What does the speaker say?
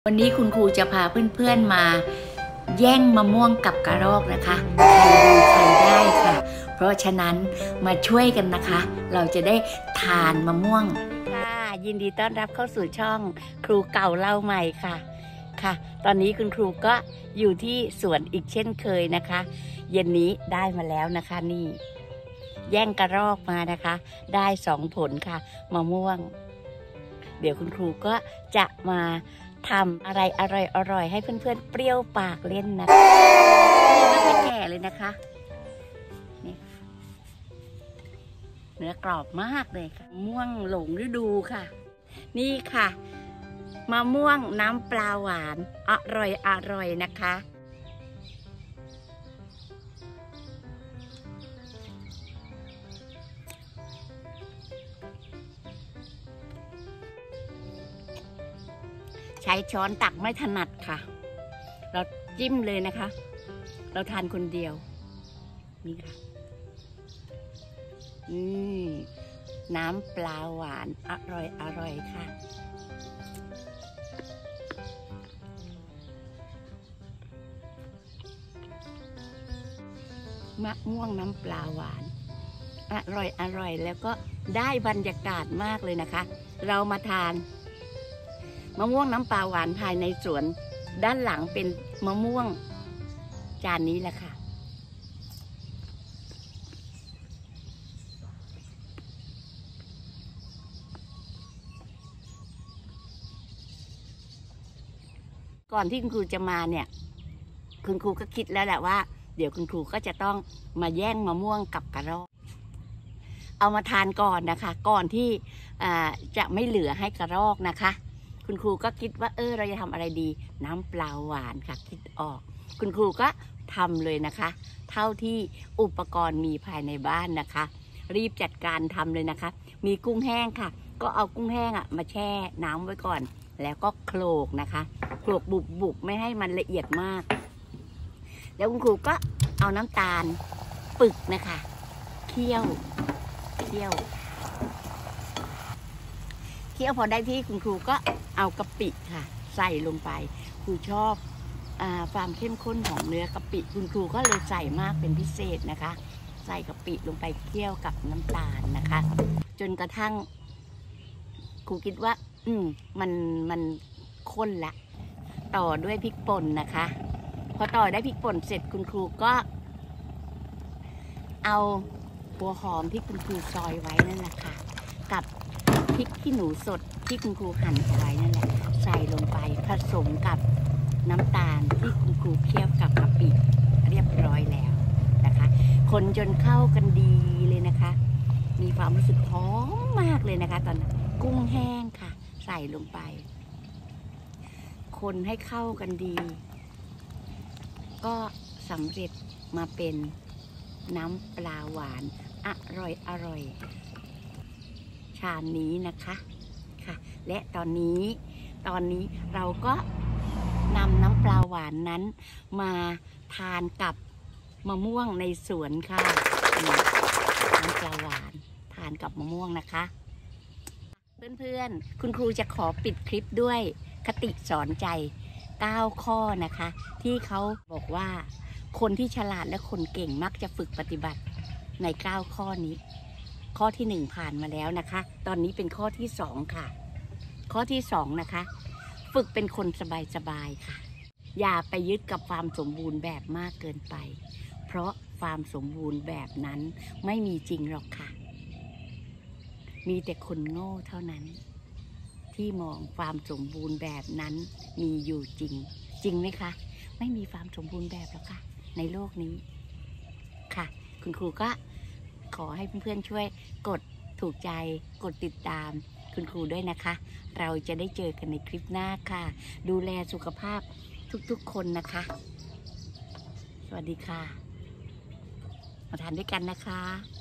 วันนี้คุณครูจะพาเพื่อนๆมาแย่งมะม่วงกับกระรอกนะคะใครดูใครได้ค่ะเพราะฉะนั้นมาช่วยกันนะคะเราจะได้ทานมะม่วงค่ะยินดีต้อนรับเข้าสู่ช่องครูเก่าเล่าใหม่ค่ะตอนนี้คุณครูก็อยู่ที่สวนอีกเช่นเคยนะคะเย็นนี้ได้มาแล้วนะคะนี่แย่งกระรอกมานะคะได้2 ผลค่ะมะม่วงเดี๋ยวคุณครูก็จะมาทำอะไรอร่อยๆให้เพื่อนๆเปรี้ยวปากเล่นนะนี่ไม่แก่เลยนะคะนี่เนื้อกรอบมากเลยค่ะม่วงหลงฤดูค่ะนี่ค่ะมะม่วงน้ำปลาหวานอร่อยนะคะใช้ช้อนตักไม่ถนัดค่ะเราจิ้มเลยนะคะเราทานคนเดียวนี่ค่ะน้ำปลาหวานอร่อยค่ะมะม่วงน้ำปลาหวานอร่อยแล้วก็ได้บรรยากาศมากเลยนะคะเรามาทานมะม่วงน้ำปลาหวานภายในสวนด้านหลังเป็นมะม่วงจานนี้แหละค่ะก่อนที่คุณครูจะมาเนี่ยคุณครูก็คิดแล้วแหละว่าเดี๋ยวคุณครูก็จะต้องมาแย่งมะม่วงกับกระรอกเอามาทานก่อนนะคะก่อนที่จะไม่เหลือให้กระรอกนะคะคุณครูก็คิดว่าเราจะทำอะไรดีน้ำปลาหวานค่ะคิดออกคุณครูก็ทำเลยนะคะเท่าที่อุปกรณ์มีภายในบ้านนะคะรีบจัดการทำเลยนะคะมีกุ้งแห้งค่ะก็เอากุ้งแห้งมาแช่น้ำไว้ก่อนแล้วก็โขลกนะคะโขลกบุบไม่ให้มันละเอียดมากแล้วคุณครูก็เอาน้ำตาลปึกนะคะเคี่ยวพอได้ที่คุณครูก็เอากะปิค่ะใส่ลงไปครูชอบความเข้มข้นของเนื้อกะปิคุณครูก็เลยใส่มากเป็นพิเศษนะคะใส่กะปิลงไปเคี่ยวกับน้ำตาลนะคะจนกระทั่งครูคิดว่ามันข้นละต่อด้วยพริกป่นนะคะพอต่อได้พริกป่นเสร็จคุณครูก็เอาหัวหอมที่คุณครูซอยไว้นั่นแหละค่ะกับพริกขี้หนูสดที่คุณครูหั่นไว้นั่นแหละใส่ลงไปผสมกับน้ำตาลที่คุณครูเคี่ยวกับกะปิเรียบร้อยแล้วนะคะคนจนเข้ากันดีเลยนะคะมีความรู้สึกหอมมากเลยนะคะตอนนั้นกุ้งแห้งค่ะใส่ลงไปคนให้เข้ากันดีก็สำเร็จมาเป็นน้ำปลาหวานอร่อยชามนี้นะคะค่ะและตอนนี้เราก็นำน้ำปลาหวานนั้นมาทานกับมะม่วงในสวนค่ะน้ำปลาหวานทานกับมะม่วงนะคะเพื่อนๆคุณครูจะขอปิดคลิปด้วยคติสอนใจ9 ข้อนะคะที่เขาบอกว่าคนที่ฉลาดและคนเก่งมักจะฝึกปฏิบัติใน9 ข้อนี้ข้อที่1ผ่านมาแล้วนะคะตอนนี้เป็นข้อที่2ค่ะข้อที่2นะคะฝึกเป็นคนสบายๆค่ะอย่าไปยึดกับความสมบูรณ์แบบมากเกินไปเพราะความสมบูรณ์แบบนั้นไม่มีจริงหรอกค่ะมีแต่คนโง่เท่านั้นที่มองความสมบูรณ์แบบนั้นมีอยู่จริงไหมคะไม่มีความสมบูรณ์แบบหรอกค่ะในโลกนี้ค่ะคุณครูก็ขอให้เพื่อนๆช่วยกดถูกใจกดติดตามคุณครูด้วยนะคะเราจะได้เจอกันในคลิปหน้าค่ะดูแลสุขภาพทุกๆคนนะคะสวัสดีค่ะมาทานด้วยกันนะคะ